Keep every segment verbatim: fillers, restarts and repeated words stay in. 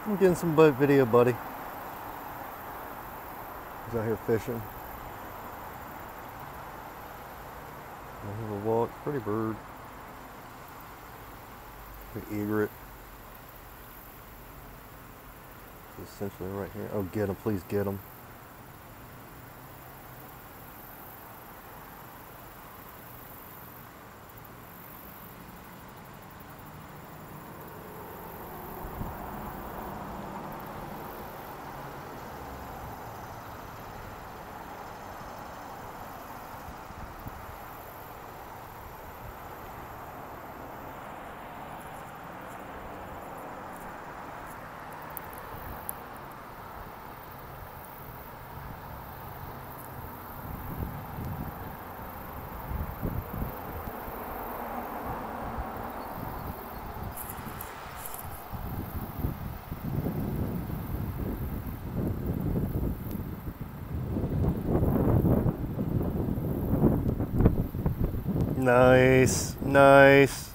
I'm getting some boat video, buddy. He's out here fishing. I have a walk. Pretty bird. The egret. It's essentially right here. Oh, get him. Please get him. Nice, nice.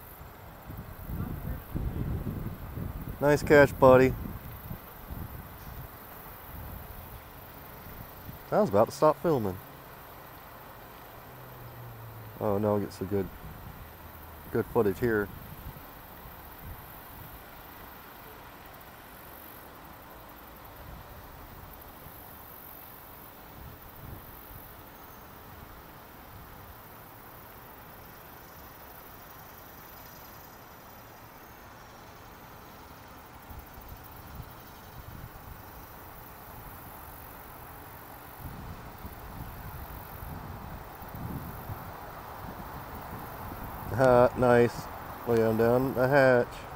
Nice catch, buddy. I was about to stop filming. Oh no, I'll get some good, good footage here. Uh, nice. Lay him down the hatch.